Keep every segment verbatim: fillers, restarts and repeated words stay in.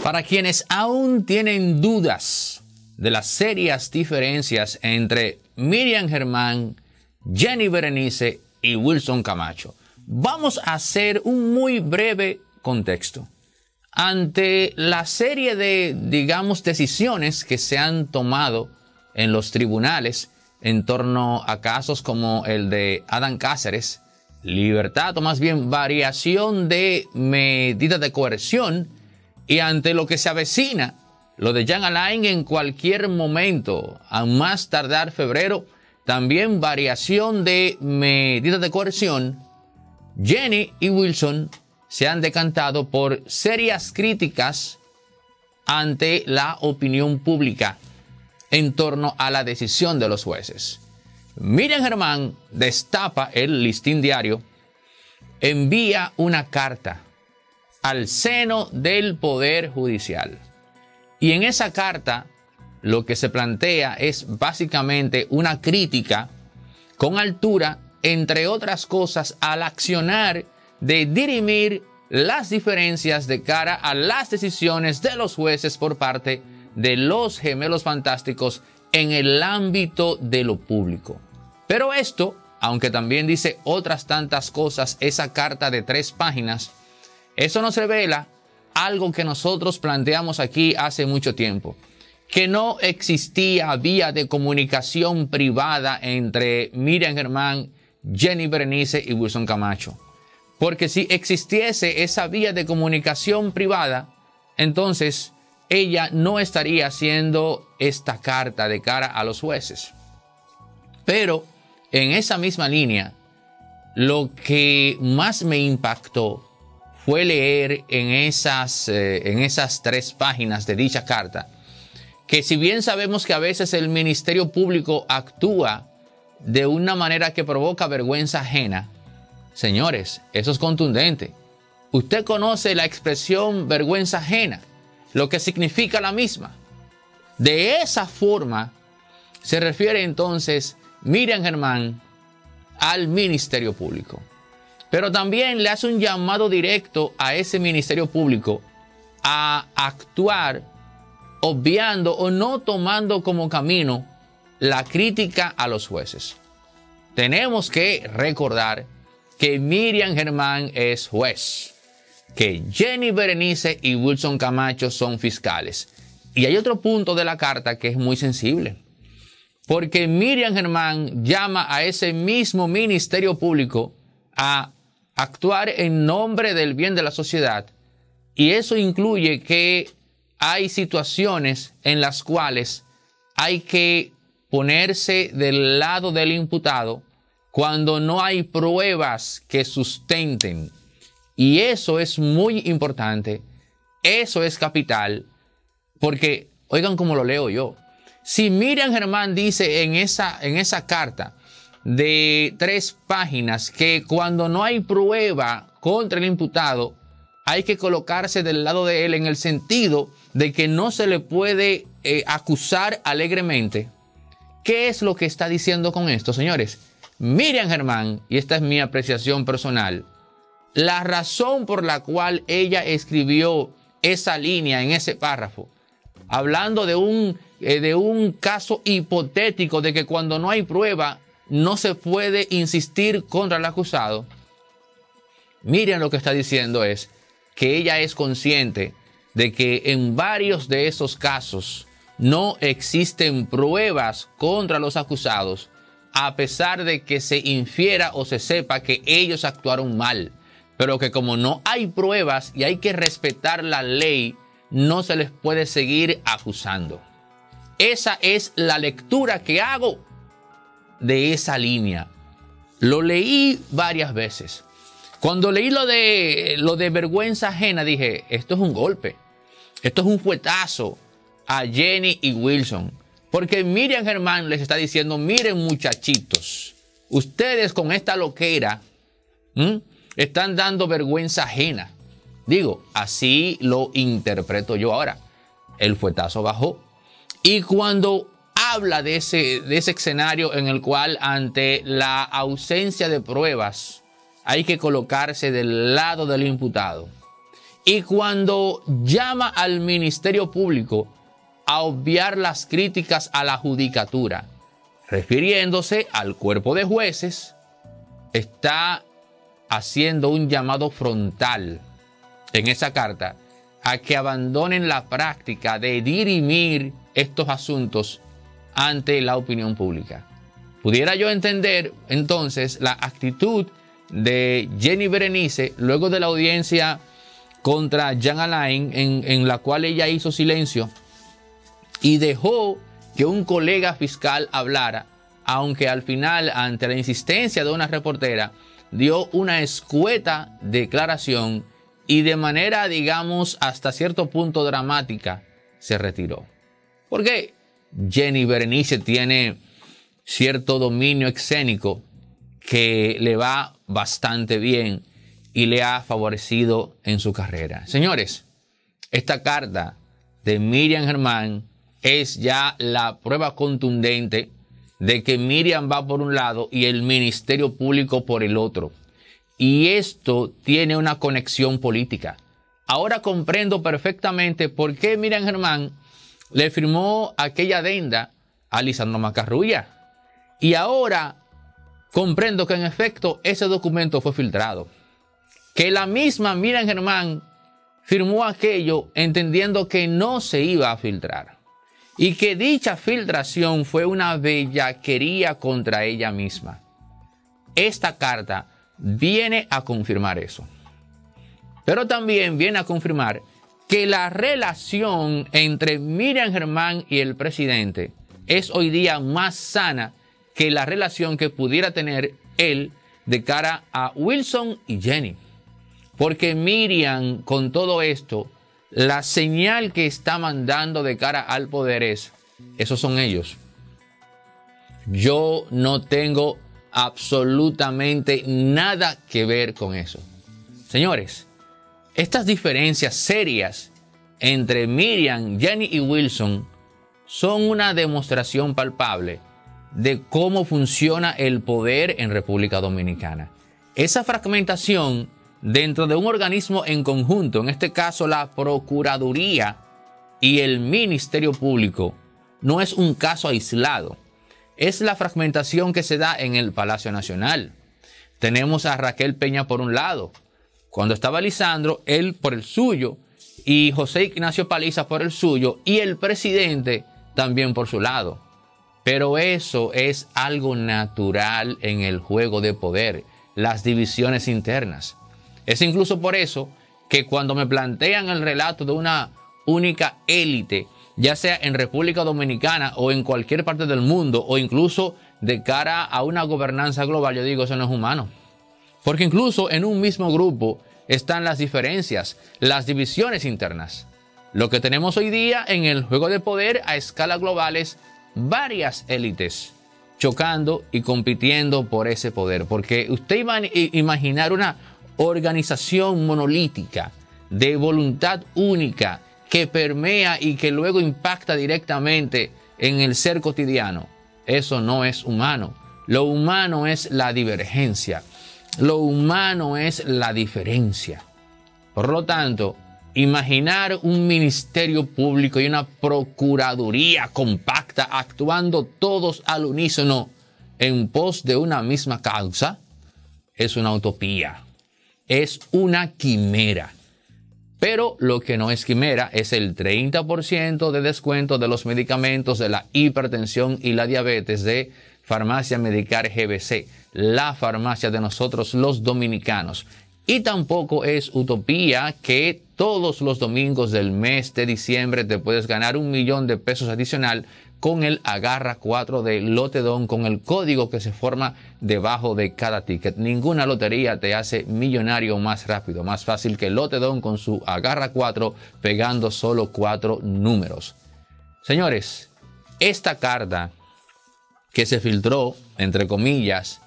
Para quienes aún tienen dudas de las serias diferencias entre Miriam Germán, Jenny Berenice y Wilson Camacho, vamos a hacer un muy breve contexto. Ante la serie de, digamos, decisiones que se han tomado en los tribunales en torno a casos como el de Adán Cáceres, libertad o más bien variación de medidas de coerción, y ante lo que se avecina, lo de Jean Alain en cualquier momento, a más tardar febrero, también variación de medidas de coerción, Jenny y Wilson se han decantado por serias críticas ante la opinión pública en torno a la decisión de los jueces. Miriam Germán destapa el Listín Diario, envía una carta al seno del Poder Judicial. Y en esa carta lo que se plantea es básicamente una crítica con altura, entre otras cosas, al accionar de dirimir las diferencias de cara a las decisiones de los jueces por parte de los Gemelos Fantásticos en el ámbito de lo público. Pero esto, aunque también dice otras tantas cosas, esa carta de tres páginas, eso nos revela algo que nosotros planteamos aquí hace mucho tiempo, que no existía vía de comunicación privada entre Miriam Germán, Jenny Berenice y Wilson Camacho. Porque si existiese esa vía de comunicación privada, entonces ella no estaría haciendo esta carta de cara a los jueces. Pero en esa misma línea, lo que más me impactó fue leer en esas, eh, en esas tres páginas de dicha carta, que si bien sabemos que a veces el Ministerio Público actúa de una manera que provoca vergüenza ajena, señores, eso es contundente. Usted conoce la expresión vergüenza ajena, lo que significa la misma. De esa forma se refiere entonces Miriam Germán al Ministerio Público. Pero también le hace un llamado directo a ese Ministerio Público a actuar obviando o no tomando como camino la crítica a los jueces. Tenemos que recordar que Miriam Germán es juez, que Jenny Berenice y Wilson Camacho son fiscales. Y hay otro punto de la carta que es muy sensible, porque Miriam Germán llama a ese mismo Ministerio Público a actuar en nombre del bien de la sociedad, y eso incluye que hay situaciones en las cuales hay que ponerse del lado del imputado cuando no hay pruebas que sustenten. Y eso es muy importante, eso es capital, porque, oigan cómo lo leo yo. Si Miriam Germán dice en esa, en esa carta de tres páginas que cuando no hay prueba contra el imputado, hay que colocarse del lado de él en el sentido de que no se le puede eh, acusar alegremente, ¿qué es lo que está diciendo con esto, señores? Miriam Germán, y esta es mi apreciación personal, la razón por la cual ella escribió esa línea en ese párrafo, hablando de un, eh, de un caso hipotético de que cuando no hay prueba no se puede insistir contra el acusado. Miriam lo que está diciendo es que ella es consciente de que en varios de esos casos no existen pruebas contra los acusados, a pesar de que se infiera o se sepa que ellos actuaron mal, pero que como no hay pruebas y hay que respetar la ley, no se les puede seguir acusando. Esa es la lectura que hago de esa línea. Lo leí varias veces. Cuando leí lo de, lo de vergüenza ajena, dije, esto es un golpe, esto es un fuetazo a Jenny y Wilson. Porque Miriam Germán les está diciendo, miren muchachitos, ustedes con esta loquera ¿m? están dando vergüenza ajena. Digo, así lo interpreto yo ahora. El fuetazo bajó. Y cuando habla de ese, de ese escenario en el cual ante la ausencia de pruebas hay que colocarse del lado del imputado, Y cuando llama al Ministerio Público a obviar las críticas a la judicatura, refiriéndose al cuerpo de jueces, está haciendo un llamado frontal en esa carta a que abandonen la práctica de dirimir estos asuntos ante la opinión pública. Pudiera yo entender entonces la actitud de Jenny Berenice luego de la audiencia contra Jean Alain, en, en la cual ella hizo silencio y dejó que un colega fiscal hablara, aunque al final, ante la insistencia de una reportera, dio una escueta declaración y de manera, digamos, hasta cierto punto dramática, se retiró. Porque Jenny Berenice tiene cierto dominio escénico que le va bastante bien y le ha favorecido en su carrera. Señores, esta carta de Miriam Germán es ya la prueba contundente de que Miriam va por un lado y el Ministerio Público por el otro. Y esto tiene una conexión política. Ahora comprendo perfectamente por qué Miriam Germán le firmó aquella adenda a Lisandro Macarrulla. Y ahora comprendo que en efecto ese documento fue filtrado. Que la misma Miriam Germán firmó aquello entendiendo que no se iba a filtrar. Y que dicha filtración fue una bellaquería contra ella misma. Esta carta viene a confirmar eso. Pero también viene a confirmar que la relación entre Miriam Germán y el presidente es hoy día más sana que la relación que pudiera tener él de cara a Wilson y Jenny. Porque Miriam, con todo esto, la señal que está mandando de cara al poder es, esos son ellos. Yo no tengo absolutamente nada que ver con eso. Señores, estas diferencias serias entre Miriam, Jenny y Wilson son una demostración palpable de cómo funciona el poder en República Dominicana. Esa fragmentación dentro de un organismo en conjunto, en este caso la Procuraduría y el Ministerio Público, no es un caso aislado. Es la fragmentación que se da en el Palacio Nacional. Tenemos a Raquel Peña por un lado. Cuando estaba Lisandro, él por el suyo, y José Ignacio Paliza por el suyo, y el presidente también por su lado. Pero eso es algo natural en el juego de poder, las divisiones internas. Es incluso por eso que cuando me plantean el relato de una única élite, ya sea en República Dominicana o en cualquier parte del mundo, o incluso de cara a una gobernanza global, yo digo, eso no es humano. Porque incluso en un mismo grupo están las diferencias, las divisiones internas. Lo que tenemos hoy día en el juego de poder a escala global es varias élites chocando y compitiendo por ese poder. Porque usted va a imaginar una organización monolítica de voluntad única que permea y que luego impacta directamente en el ser cotidiano. Eso no es humano. Lo humano es la divergencia. Lo humano es la diferencia. Por lo tanto, imaginar un ministerio público y una procuraduría compacta actuando todos al unísono en pos de una misma causa es una utopía. Es una quimera. Pero lo que no es quimera es el treinta por ciento de descuento de los medicamentos de la hipertensión y la diabetes de Farmacia Medicare G B C, la farmacia de nosotros los dominicanos. Y tampoco es utopía que todos los domingos del mes de diciembre te puedes ganar un millón de pesos adicional con el Agarra cuatro de Lotedon, con el código que se forma debajo de cada ticket. Ninguna lotería te hace millonario más rápido, más fácil que Lotedon con su Agarra cuatro, pegando solo cuatro números. Señores, esta carta que se filtró, entre comillas,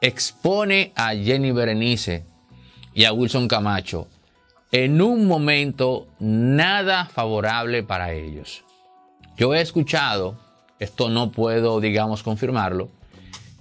expone a Jenny Berenice y a Wilson Camacho en un momento nada favorable para ellos. Yo he escuchado, esto no puedo, digamos, confirmarlo,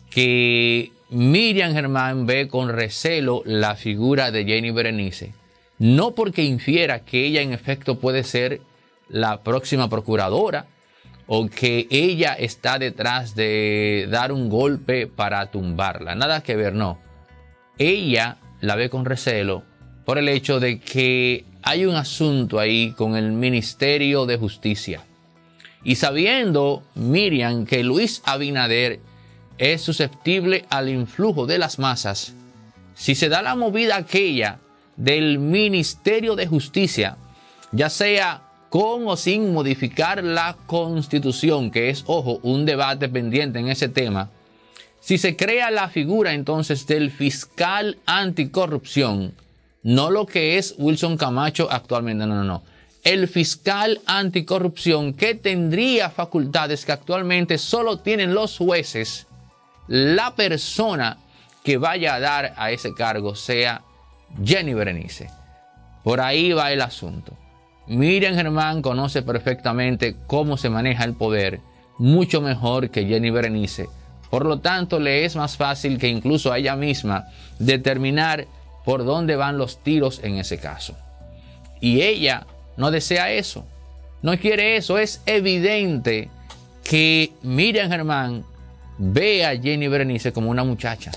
que Miriam Germán ve con recelo la figura de Jenny Berenice no porque infiera que ella en efecto puede ser la próxima procuradora o que ella está detrás de dar un golpe para tumbarla. Nada que ver, no. Ella la ve con recelo por el hecho de que hay un asunto ahí con el Ministerio de Justicia. Y sabiendo Miriam que Luis Abinader es susceptible al influjo de las masas, si se da la movida aquella del Ministerio de Justicia, ya sea con o sin modificar la Constitución, que es, ojo, un debate pendiente en ese tema, si se crea la figura entonces del fiscal anticorrupción, no lo que es Wilson Camacho actualmente, no, no, no, el fiscal anticorrupción que tendría facultades que actualmente solo tienen los jueces, la persona que vaya a dar a ese cargo sea Jenny Berenice. Por ahí va el asunto. Miriam Germán conoce perfectamente cómo se maneja el poder, mucho mejor que Jenny Berenice. Por lo tanto, le es más fácil que incluso a ella misma determinar por dónde van los tiros en ese caso. Y ella no desea eso, no quiere eso. Es evidente que Miriam Germán ve a Jenny Berenice como una muchacha.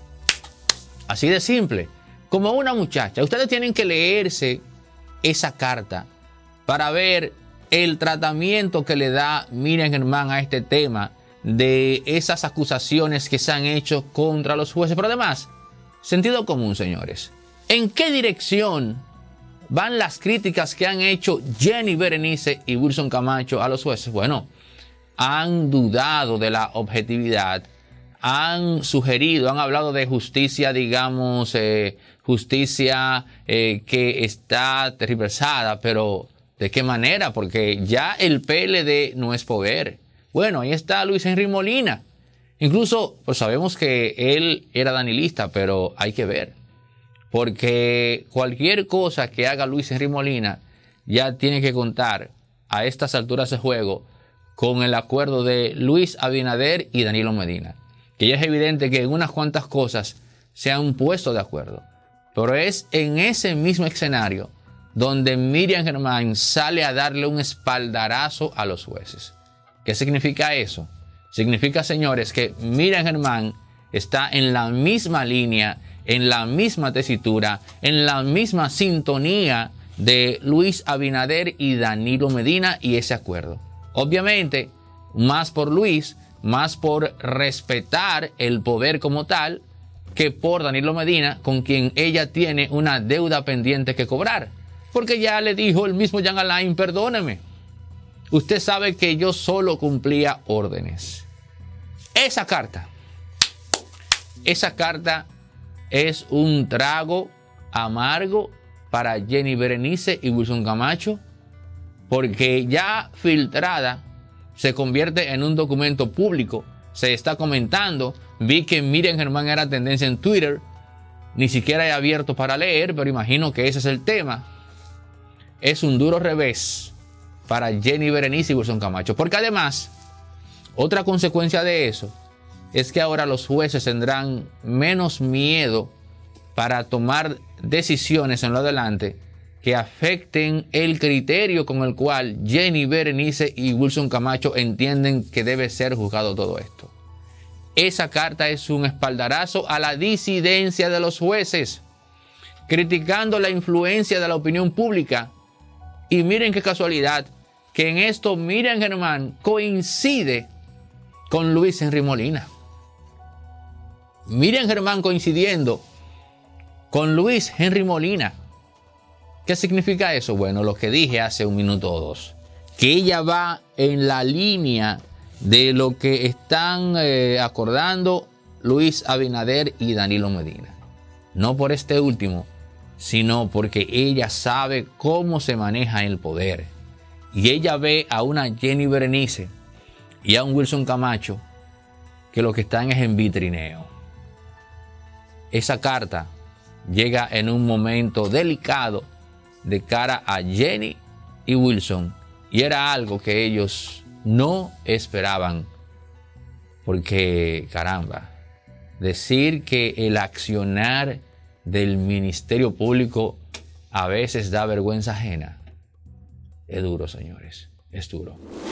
Así de simple, como una muchacha. Ustedes tienen que leerse esa carta para ver el tratamiento que le da Miriam Germán a este tema de esas acusaciones que se han hecho contra los jueces. Pero además, sentido común, señores. ¿En qué dirección van las críticas que han hecho Jenny Berenice y Wilson Camacho a los jueces? Bueno, han dudado de la objetividad, han sugerido, han hablado de justicia, digamos, eh, justicia eh, que está tergiversada, pero ¿de qué manera? Porque ya el P L D no es poder. Bueno, ahí está Luis Henry Molina. Incluso, pues sabemos que él era danilista, pero hay que ver. Porque cualquier cosa que haga Luis Henry Molina ya tiene que contar a estas alturas de juego con el acuerdo de Luis Abinader y Danilo Medina. Que ya es evidente que en unas cuantas cosas se han puesto de acuerdo. Pero es en ese mismo escenario donde Miriam Germán sale a darle un espaldarazo a los jueces. ¿Qué significa eso? Significa, señores, que Miriam Germán está en la misma línea, en la misma tesitura, en la misma sintonía de Luis Abinader y Danilo Medina y ese acuerdo. Obviamente, más por Luis, más por respetar el poder como tal, que por Danilo Medina, con quien ella tiene una deuda pendiente que cobrar. Porque ya le dijo el mismo Jean Alain, perdóneme, usted sabe que yo solo cumplía órdenes. Esa carta, esa carta es un trago amargo para Jenny Berenice y Wilson Camacho, porque ya filtrada se convierte en un documento público. Se está comentando. Vi que Miriam Germán era tendencia en Twitter. Ni siquiera he abierto para leer, pero imagino que ese es el tema. Es un duro revés para Jenny Berenice y Wilson Camacho. Porque además, otra consecuencia de eso es que ahora los jueces tendrán menos miedo para tomar decisiones en lo adelante que afecten el criterio con el cual Jenny Berenice y Wilson Camacho entienden que debe ser juzgado todo esto. Esa carta es un espaldarazo a la disidencia de los jueces, criticando la influencia de la opinión pública. Y miren qué casualidad, que en esto Miriam Germán coincide con Luis Henry Molina. Miriam Germán coincidiendo con Luis Henry Molina. ¿Qué significa eso? Bueno, lo que dije hace un minuto o dos, que ella va en la línea de lo que están eh, acordando Luis Abinader y Danilo Medina. No por este último, sino porque ella sabe cómo se maneja el poder. Y ella ve a una Jenny Berenice y a un Wilson Camacho que lo que están es en vitrineo. Esa carta llega en un momento delicado de cara a Jenny y Wilson, y era algo que ellos no esperaban, porque caramba, decir que el accionar del Ministerio Público a veces da vergüenza ajena. Es duro, señores, es duro.